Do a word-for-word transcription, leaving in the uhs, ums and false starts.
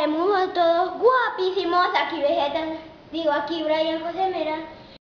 traemos a todos guapísimos. Aquí Vegeta, digo aquí Brian José Mera.